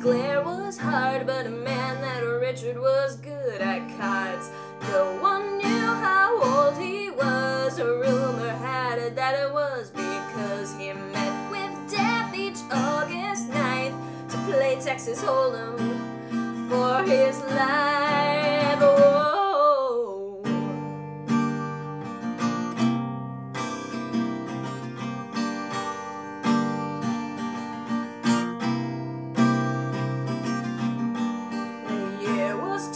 declare was hard, but a man that Richard was good at cards. No one knew how old he was. A rumor had it that it was because he met with death each August 9th to play Texas Hold'em for his life. Whoa. The year was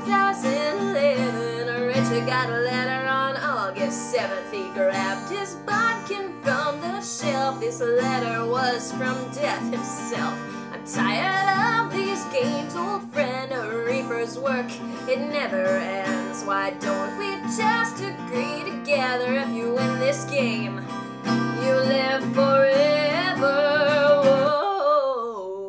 2011. Richard got a letter on August 7th. He grabbed his bodkin from the shelf. This letter was from Death himself. I'm tired of these games, old friend. A reaper's work, it never ends. Why don't we just agree together? If you win this game, you live forever. Whoa.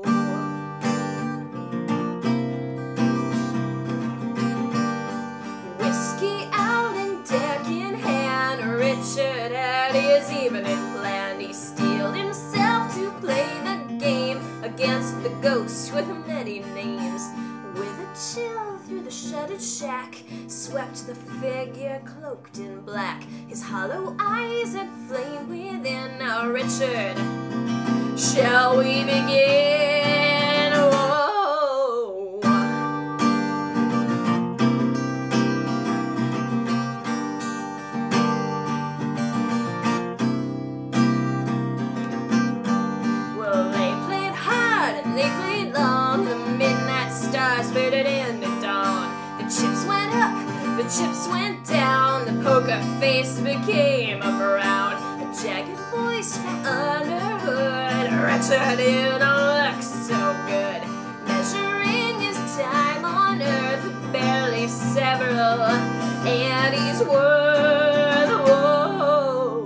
Whiskey out and deck in hand, Richard had his evening planned. He steeled himself to play the game against the ghost with many names. With a chill through the shuttered shack swept the figure cloaked in black. His hollow eyes had flame within. Now Richard, shall we begin? Whoa. Well, they played hard and they played long. The midnight stars faded into dawn. The chips went up, the chips went down. The poker face became a frown. A jagged voice from under hood. Richard, you don't look so good. Measuring his time on earth, barely several, and he's worth. Whoa.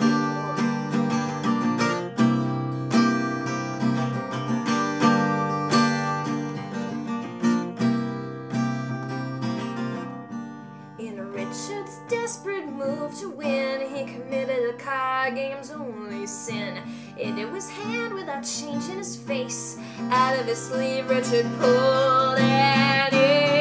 In Richard's desperate move to win, he committed a card game's only sin. Into his hand without changing his face. Out of his sleeve, Richard pulled an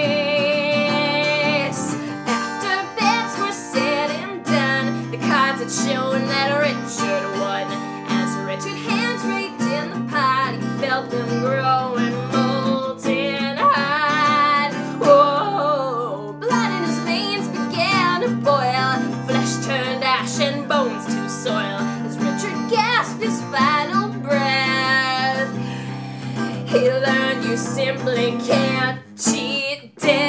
ace. After bets were said and done, the cards had shown that Richard won. As Richard's hands raked in the pot, he felt them growing molten hot. Whoa, blood in his veins began to boil. Flesh turned ash and bones to soil. As Richard gasped his final breath, he learned you simply can't cheat death.